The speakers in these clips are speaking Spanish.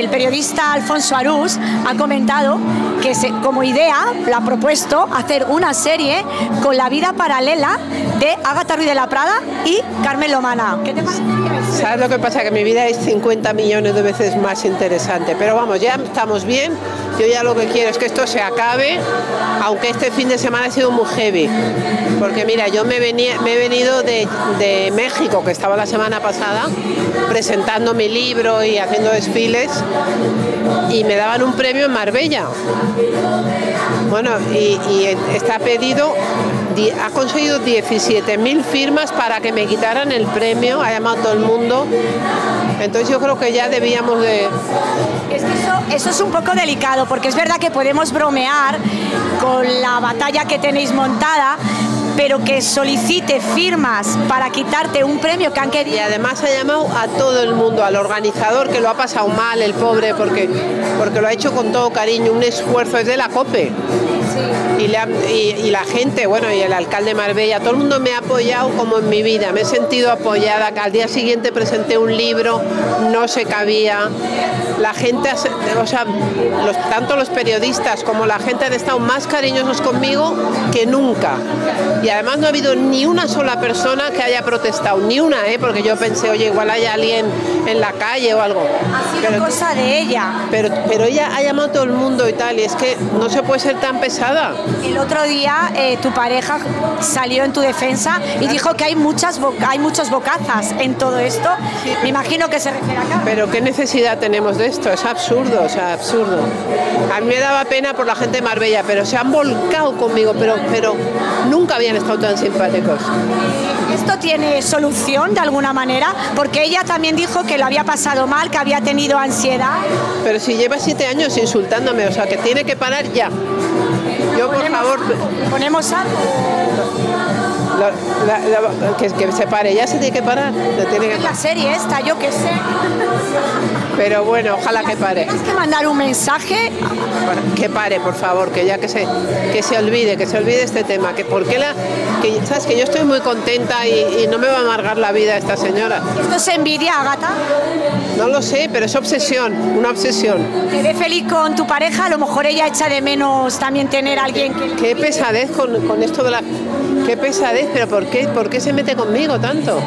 el periodista Alfonso Arús ha comentado que como idea la ha propuesto hacer una serie con la vida paralela de Ágata Ruiz de la Prada y Carmen Lomana. ¿Qué te parece? ¿Sabes lo que pasa? Que mi vida es 50 millones de veces más interesante, pero vamos, ya estamos bien. Yo ya lo que quiero es que esto se acabe, aunque este fin de semana ha sido muy heavy, porque mira, yo me he venido de México, que estaba la semana pasada, presentando mi libro y haciendo desfiles, y me daban un premio en Marbella. Bueno, y está pedido, ha conseguido 17.000 firmas para que me quitaran el premio, ha llamado a todo el mundo. Entonces yo creo que ya debíamos de... Es que eso es un poco delicado, porque es verdad que podemos bromear con la batalla que tenéis montada, pero que solicite firmas para quitarte un premio que han querido... Y además ha llamado a todo el mundo, al organizador, que lo ha pasado mal, el pobre, porque lo ha hecho con todo cariño, un esfuerzo, es de la COPE. Sí. Y la gente, bueno, y el alcalde de Marbella, todo el mundo me ha apoyado como en mi vida, me he sentido apoyada. Al día siguiente presenté un libro, no se cabía. La gente, o sea, tanto los periodistas como la gente han estado más cariñosos conmigo que nunca. Y además no ha habido ni una sola persona que haya protestado, ni una, porque yo pensé, oye, igual hay alguien en la calle o algo. Ha sido cosa de ella. Pero ella ha llamado a todo el mundo y tal, y es que no se puede ser tan pesada. El otro día tu pareja salió en tu defensa y dijo que hay muchos bocazas en todo esto. Sí. Me imagino que se refiere a acá. Pero ¿qué necesidad tenemos de esto? Es absurdo, o sea, absurdo. A mí me daba pena por la gente de Marbella, pero se han volcado conmigo, pero nunca habían estado tan simpáticos. ¿Esto tiene solución de alguna manera? Porque ella también dijo que lo había pasado mal, que había tenido ansiedad. Pero si lleva 7 años insultándome, o sea, que tiene que parar ya. Yo, por favor... ¿Ponemos algo? Que se pare, ya se tiene que parar. La serie esta, yo qué sé. Pero bueno, ojalá que pare. ¿Tienes que mandar un mensaje? Que pare, por favor, que ya que se olvide este tema. Sabes que yo estoy muy contenta y no me va a amargar la vida esta señora. ¿Esto es envidia, Ágata? No lo sé, pero es obsesión, una obsesión. ¿Te ve feliz con tu pareja? A lo mejor ella echa de menos también tener a alguien que... Qué pesadez con esto de la... Qué pesadez, pero ¿por qué se mete conmigo tanto?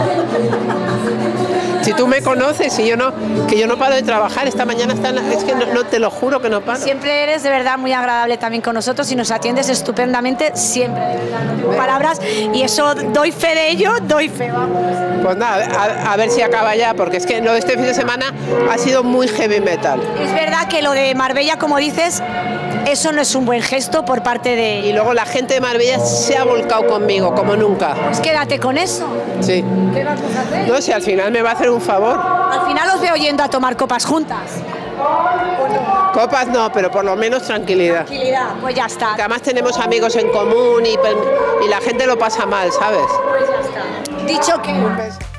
Si tú me conoces y que yo no paro de trabajar, esta mañana es que no te lo juro que no paro. Siempre eres de verdad muy agradable también con nosotros y nos atiendes estupendamente siempre, de verdad, no tengo palabras y eso doy fe de ello, doy fe, vamos. Pues nada, a ver si acaba ya, porque es que lo de este fin de semana ha sido muy heavy metal. Es verdad que lo de Marbella, como dices, eso no es un buen gesto por parte de... Y luego la gente de Marbella se ha volcado conmigo, como nunca. Pues quédate con eso. Sí. ¿Qué vas a hacer? No, si al final me va a hacer un favor. Al final os veo yendo a tomar copas juntas. Copas no, pero por lo menos tranquilidad. Tranquilidad, pues ya está. Porque además tenemos amigos en común y la gente lo pasa mal, ¿sabes? Pues ya está. Dicho que...